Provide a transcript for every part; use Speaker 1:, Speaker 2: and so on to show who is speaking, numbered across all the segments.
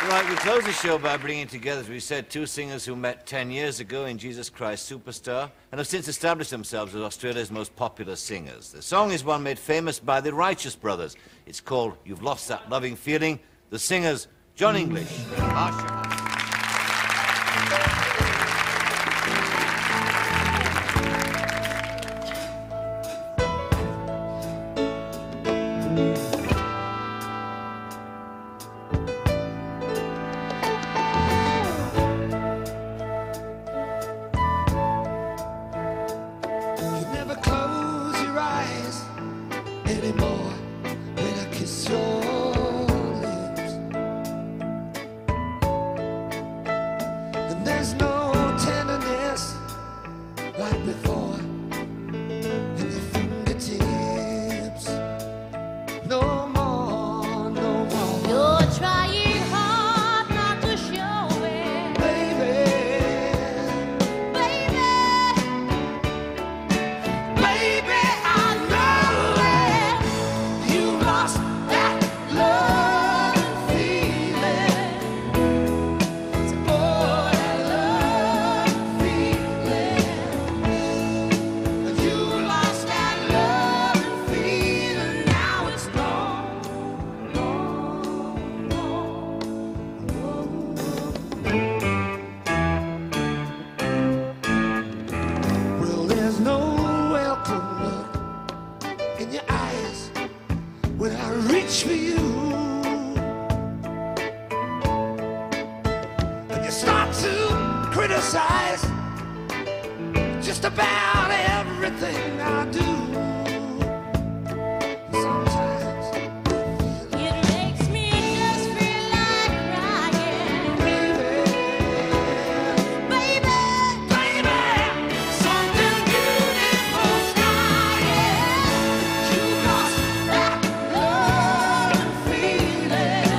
Speaker 1: Right, we close the show by bringing together, as we said, two singers who met 10 years ago in Jesus Christ Superstar and have since established themselves as Australia's most popular singers. The song is one made famous by the Righteous Brothers. It's called You've Lost That Loving Feeling. The singers, John English and Marcia.
Speaker 2: Anymore when I kiss your lips, and there's no tenderness like before in your fingertips. No more, no more.
Speaker 3: You're trying hard not to show it,
Speaker 2: Baby, baby, I know it. You lost that love and feeling. Oh, that love and feeling. You lost that love and feeling. Now it's gone, gone, gone. Well, there's no welcome look in your eyes when I reach for you, and you start to criticize just about everything I do. Sometimes,
Speaker 3: it makes me just feel like crying.
Speaker 2: baby, something beautiful's dying. You lost that love and feeling.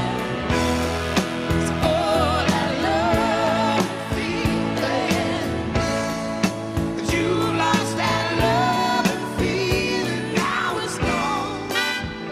Speaker 2: Oh, that love and feeling. You lost that love and feeling. Now it's gone.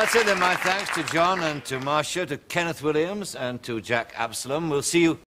Speaker 1: That's it then. My thanks to John and to Marcia, to Kenneth Williams and to Jack Absalom. We'll see you